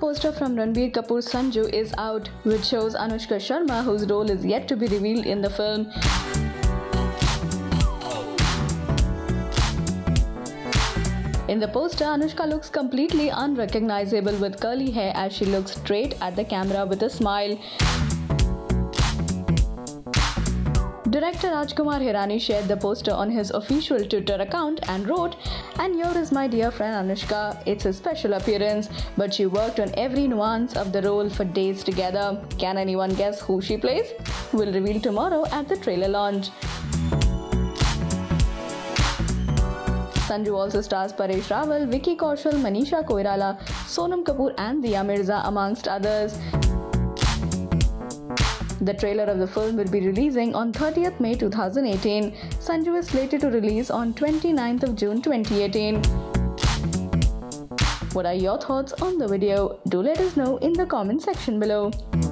poster from Ranbir Kapoor's Sanju is out, which shows Anushka Sharma, whose role is yet to be revealed in the film. In the poster, Anushka looks completely unrecognizable with curly hair as she looks straight at the camera with a smile. Director Rajkumar Hirani shared the poster on his official Twitter account and wrote, "And here is my dear friend Anushka. It's a special appearance, but she worked on every nuance of the role for days together. Can anyone guess who she plays? We'll reveal tomorrow at the trailer launch." Sanju also stars Paresh Rawal, Vicky Kaushal, Manisha Koirala, Sonam Kapoor and Dia Mirza amongst others. The trailer of the film will be releasing on 30th May 2018. Sanju is slated to release on 29th of June 2018. What are your thoughts on the video? Do let us know in the comment section below.